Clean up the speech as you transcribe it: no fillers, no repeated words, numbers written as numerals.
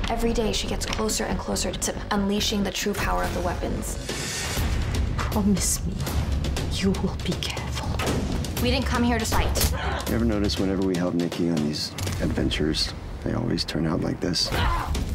Every day, she gets closer and closer to unleashing the true power of the weapons. Promise me you will be careful. We didn't come here to fight. You ever notice whenever we help Nikki on these adventures, they always turn out like this?